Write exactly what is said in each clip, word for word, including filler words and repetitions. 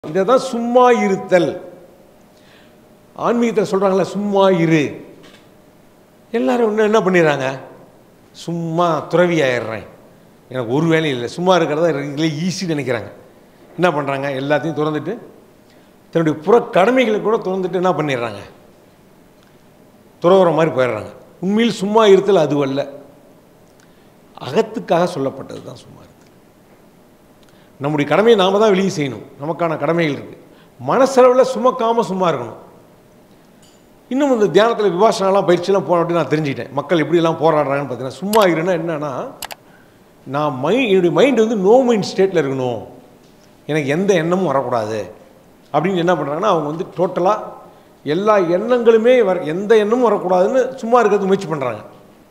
இதுதான் சும்மா இருத்தல். ஆன்மீகத்தை சொல்றாங்கல்ல, சும்மா இரு. எல்லாரும் இன்னும் என்ன பண்ணிடுறாங்க, சும்மா துறவி ஆயிடுறேன், எனக்கு ஒரு வேலையும் இல்லை, சும்மா இருக்கிறதா இல்லை ஈஸின்னு நினைக்கிறாங்க. என்ன பண்ணுறாங்க, எல்லாத்தையும் திறந்துட்டு தன்னுடைய புற கடமைகளை கூட திறந்துட்டு என்ன பண்ணிடுறாங்க, துறவுற மாதிரி போயிடுறாங்க. உண்மையில் சும்மா இருத்தல் அதுவல்ல, அகத்துக்காக சொல்லப்பட்டது தான் சும்மா இருத்தல். நம்முடைய கடமையை நாம் தான் வெளியே செய்யணும், நமக்கான கடமைகள் இருக்குது. மனசளவில் சுமக்காமல் சும்மா இருக்கணும். இன்னும் இந்த தியானத்தில் விபாசனாலாம் பயிற்சியெல்லாம் போன அப்படின்னு நான் தெரிஞ்சுக்கிட்டேன். மக்கள் எப்படிலாம் போராடுறாங்கன்னு பார்த்தீங்கன்னா, சும்மா இருன்னா என்னன்னா, நான் மை என்னுடைய மைண்டு வந்து நோ மைண்ட் ஸ்டேட்டில் இருக்கணும், எனக்கு எந்த எண்ணமும் வரக்கூடாது அப்படின்னு என்ன பண்ணுறாங்கன்னா, அவங்க வந்து டோட்டலாக எல்லா எண்ணங்களுமே வர, எந்த எண்ணமும் வரக்கூடாதுன்னு சும்மா இருக்கிறதுக்கு முயற்சி பண்ணுறாங்க.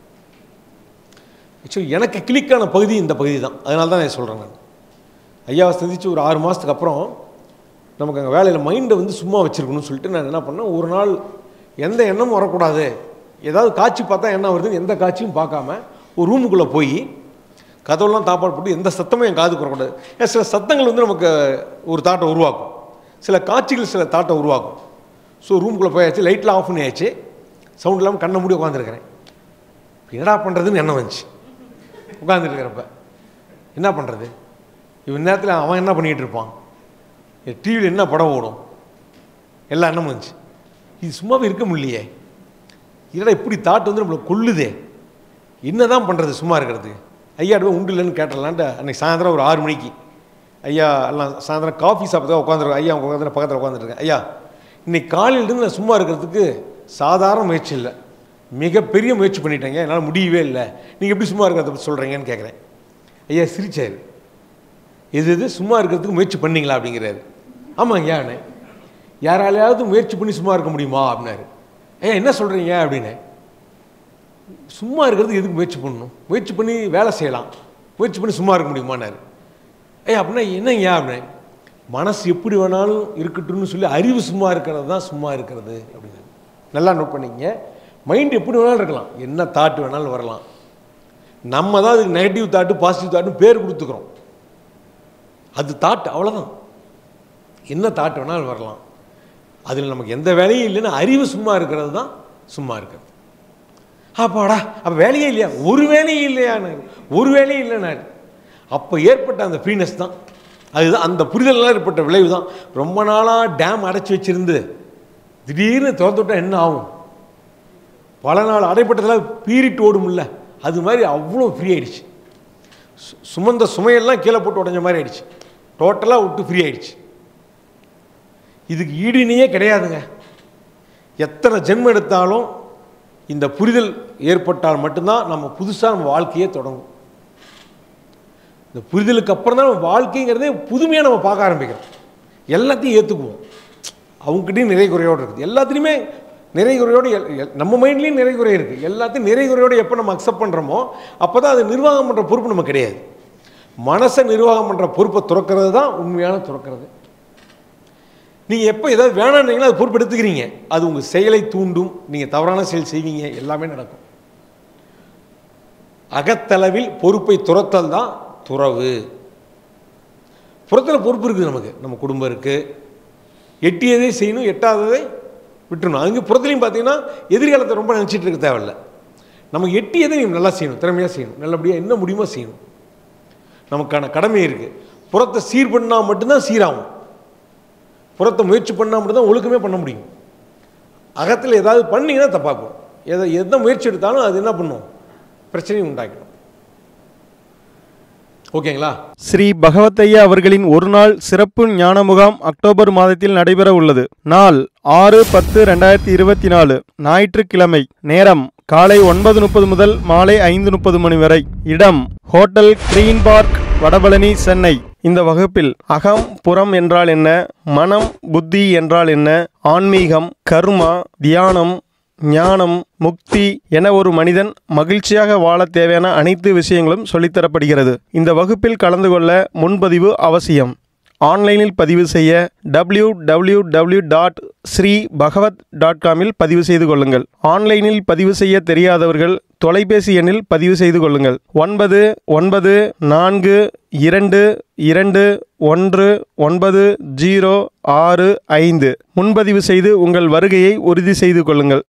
ஆக்சுவலி எனக்கு கிளிக்கான பகுதி இந்த பகுதி தான். அதனால தான் நான் சொல்கிறேன். நான் ஐயாவை சந்தித்து ஒரு ஆறு மாதத்துக்கு அப்புறம் நமக்கு அங்கே வேலையில் மைண்டை வந்து சும்மா வச்சுருக்கணும்னு சொல்லிட்டு நான் என்ன பண்ணேன், ஒரு நாள் எந்த எண்ணமும் வரக்கூடாது, ஏதாவது காட்சி பார்த்தா என்ன வருதுன்னு எந்த காட்சியும் பார்க்காம ஒரு ரூமுக்குள்ளே போய் கதவுலாம் தாப்பாடு போட்டு எந்த சத்தமும் என் காதுக்கு வரக்கூடாது. ஏன் சில சத்தங்கள் வந்து நமக்கு ஒரு தாட்டை உருவாக்கும், சில காட்சிகள் சில தாட்டை உருவாக்கும். ஸோ ரூமுக்குள்ளே போயாச்சு, லைட்லாம் ஆஃப் பண்ணி ஆச்சு, சவுண்ட் இல்லாமல் கண்ணை மூடி உட்காந்துருக்கிறேன். என்னடா பண்ணுறதுன்னு எண்ணம் வந்துச்சு. உட்காந்துருக்கிறப்ப என்ன பண்ணுறது, இவன் நேரத்தில் அவன் என்ன பண்ணிகிட்டு இருப்பான், டிவியில் என்ன படம் ஓடும், எல்லா எண்ணமும் வந்துச்சு. இது சும்மாவே இருக்க முடியலையே, இதெல்லாம் இப்படி தாட்டு வந்து நம்மளை கொல்லுதே, என்ன தான் பண்ணுறது சும்மா இருக்கிறது. ஐயாடுவே உண்டு இல்லைன்னு கேட்டலான்ட்டு அன்றைக்கி சாயந்தரம் ஒரு ஆறு மணிக்கு ஐயா எல்லாம் சாயந்தரம் காஃபி சாப்பிட்டு உட்காந்துருக்கேன். ஐயா அவங்க உட்காந்து பக்கத்தில் உட்காந்துருக்கேன். ஐயா இன்னைக்கு காலையிலேருந்து நான் சும்மா இருக்கிறதுக்கு சாதாரண முயற்சி இல்லை, மிகப்பெரிய முயற்சி பண்ணிட்டேங்க, என்னால் முடியவே இல்லை, நீங்கள் எப்படி சும்மா இருக்கிறத பற்றி சொல்கிறீங்கன்னு கேட்குறேன். ஐயா சிரிச்சார். எது எது சும்மா இருக்கிறதுக்கு முயற்சி பண்ணிங்களா அப்படிங்கிறாரு. ஆமாம் ஐயாண்ணே, யாராலையாவது முயற்சி பண்ணி சும்மா இருக்க முடியுமா அப்படின்னாரு. ஐயா என்ன சொல்கிறீங்க அப்படின்னு. சும்மா இருக்கிறதுக்கு எதுக்கு முயற்சி பண்ணணும், முயற்சி பண்ணி வேலை செய்யலாம், முயற்சி பண்ணி சும்மா இருக்க முடியுமான்னாரு. ஐயா அப்படின்னா என்னங்கய்யா அப்படின்னு. மனசு எப்படி வேணாலும் இருக்கட்டும்னு சொல்லி அறிவு சும்மா இருக்கிறது தான் சும்மா இருக்கிறது அப்படின்னு. நல்லா நோட் பண்ணிக்கங்க, மைண்ட் எப்படி வேணாலும் இருக்கலாம், என்ன தாட்டு வேணாலும் வரலாம், நம்ம தான் அதுக்கு நெகட்டிவ் தாட்டு பாசிட்டிவ் தாட்டுன்னு பேர் கொடுத்துக்கிறோம். அது தாட்டு, அவ்வளோதான். என்ன தாட்டு வேணாலும் வரலாம், அதில் நமக்கு எந்த வேலையும் இல்லைன்னு அறிவு சும்மா இருக்கிறது தான் சும்மா இருக்கிறது. அப்பாடா அப்போ வேலையே இல்லையா, ஒரு வேலையும் இல்லையான்னு, ஒரு வேலையும் இல்லைனாரு. அப்போ ஏற்பட்ட அந்த ஃப்ரீனஸ் தான், அதுதான் அந்த புரிதலாம் ஏற்பட்ட விளைவு தான். ரொம்ப நாளாக டேம் அடைச்சி வச்சிருந்து திடீர்னு திறந்து விட்டால் என்ன ஆகும், பல நாள் அடைப்பட்டதெல்லாம் பீறிட்டு ஓடும்ல, அது மாதிரி அவ்வளோ ஃப்ரீ ஆயிடுச்சு. சுமந்த சுமையெல்லாம் கீழே போட்டு உடஞ்ச மாதிரி ஆயிடுச்சு, டோட்டலாக விட்டு ஃப்ரீ ஆயிடுச்சு. இதுக்கு ஈடுணையே கிடையாதுங்க. எத்தனை ஜென்மம் எடுத்தாலும் இந்த புரிதல் ஏற்பட்டால் மட்டும்தான் நம்ம புதுசாக நம்ம வாழ்க்கையே தொடங்கும். இந்த புரிதலுக்கு அப்புறம் தான் நம்ம வாழ்க்கைங்கிறதே புதுமையாக நம்ம பார்க்க ஆரம்பிக்கிறோம். எல்லாத்தையும் ஏற்றுக்குவோம், அவங்ககிட்டையும் நிறை குறையோடு இருக்குது, எல்லாத்துலேயுமே நிறை குறையோடு, நம்ம மைண்ட்லேயும் நிறை குறை இருக்குது. எல்லாத்தையும் நிறை குறையோடு எப்போ நம்ம அக்செப்ட் பண்ணுறோமோ அப்போ தான் அது நிர்வாகம் பண்ணுற பொறுப்பு நம்ம கிடையாது. மனசை நிர்வாகம் பண்ணுற பொறுப்பை துறக்கிறது தான் உண்மையான துறக்கிறது. நீங்கள் எப்போ ஏதாவது வேணான்னீங்களோ அது பொறுப்பு எடுத்துக்கிறீங்க, அது உங்கள் செயலை தூண்டும், நீங்கள் தவறான செயல் செய்வீங்க, எல்லாமே நடக்கும். அகத்தளவில் பொறுப்பை துறத்தல் தான் துறவு. புறத்தில் பொறுப்பு இருக்குது நமக்கு, நம்ம குடும்பம் இருக்குது, எட்டியதை செய்யணும், எட்டாததை விட்டுணும். அங்கே புறத்துலையும் பார்த்தீங்கன்னா எதிர்காலத்தை ரொம்ப நினச்சிட்டு இருக்க தேவையில்லை, நமக்கு எட்டியதை நீங்கள் நல்லா செய்யணும், திறமையாக செய்யணும், நல்லபடியாக என்ன முடியுமோ செய்யணும். நமக்கான கடமை இருக்குது. புறத்தை சீர் பண்ணால் மட்டும்தான் சீராகும், புறத்தை முயற்சி பண்ணால் மட்டும்தான் ஒழுக்கமே பண்ண முடியும். அகத்தில் ஏதாவது பண்ணிங்கன்னா தப்பாக்கும். எதை எந்த முயற்சி எடுத்தாலும் அது என்ன பண்ணும், பிரச்சனையும் உண்டாக்கிடும். ஓகேங்களா. ஸ்ரீ பகவத்தையா அவர்களின் ஒரு நாள் சிறப்பு ஞான முகாம் அக்டோபர் மாதத்தில் நடைபெற உள்ளது. நாள் ஆறு பத்து ரெண்டாயிரத்தி இருபத்தி நாலு ஞாயிற்றுக்கிழமை. நேரம் காலை ஒன்பது முப்பது முதல் மாலை ஐந்து முப்பது மணி வரை. இடம் hotel green park, Vadapalani, Chennai. இந்த வகுப்பில் அகம் புறம் என்றால் என்ன, மனம் புத்தி என்றால் என்ன, ஆன்மீகம், கர்மா, தியானம், ஞானம், முக்தி என ஒரு மனிதன் மகிழ்ச்சியாக வாழ தேவையான அனைத்து விஷயங்களும் சொல்லித்தரப்படுகிறது. இந்த வகுப்பில் கலந்து கொள்ள முன்பதிவு அவசியம். ஆன்லைனில் பதிவு செய்ய W W W dot Sri Bhagavat dot காமில் பதிவு செய்து கொள்ளுங்கள். ஆன்லைனில் பதிவு செய்ய தெரியாதவர்கள் தொலைபேசி எண்ணில் பதிவு செய்து கொள்ளுங்கள். ஒன்பது ஒன்பது நான்கு இரண்டு இரண்டு ஒன்று ஒன்பது ஜீரோ ஆறு ஐந்து முன்பதிவு செய்து உங்கள் வருகையை உறுதி செய்து கொள்ளுங்கள்.